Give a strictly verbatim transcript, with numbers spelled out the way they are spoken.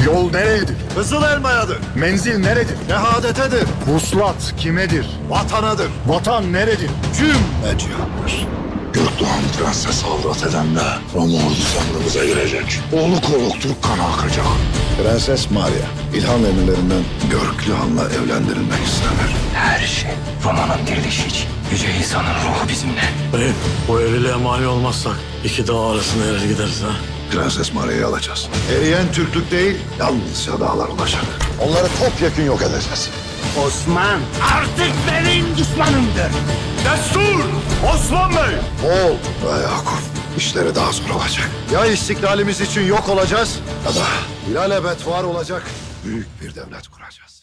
Yol nereyedir? Kızıl Elma'yadır. Menzil neredir? Şehadetedir. Vuslat kimedir? Vatanadır. Vatan neredir? Cümle cihandır. Gökdoğan prenses avrat edenle Roma ordusu emrimize girecek. Oluk oluk Türk kanı akacak. Prenses Maria, İlhan emirlerinden Görklü Han'la evlendirilmek istenir. Her şey Roma'nın dirilişi için. Yüce İsa'nın ruhu bizimle. Beyim, bu evliliğe mani olmazsak iki dağ arasında erir gideriz ha. Prenses Maria'yı alacağız. Eriyen Türklük değil, yalnızca dağlar olacak. Onları topyekun yok edeceğiz. Osman artık benim düşmanımdır. Destur! Osman Bey! Oğul ve Yakup, işleri daha zor olacak. Ya istiklalimiz için yok olacağız ya da ilelebet var olacak büyük bir devlet kuracağız.